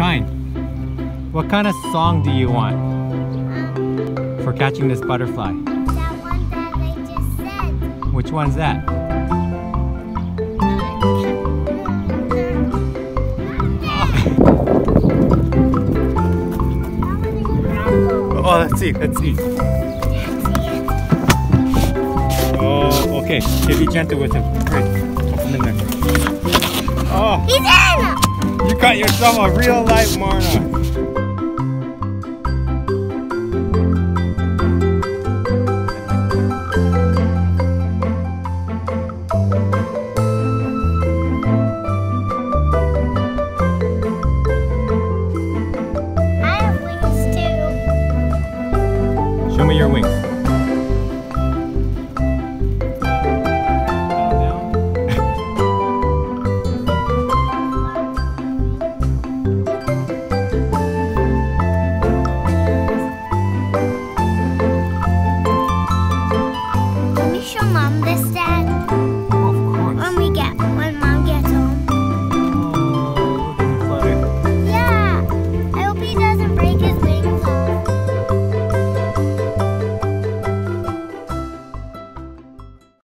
Ryan, what kind of song do you want for catching this butterfly? That one that I just said. Which one's that? Oh, let's see. Oh, okay. Okay, be gentle with him. Great. Pop him in there. Oh, He's in! you got yourself a real life Marna. I have wings too. Show me your wings. Let me show Mom this, Dad.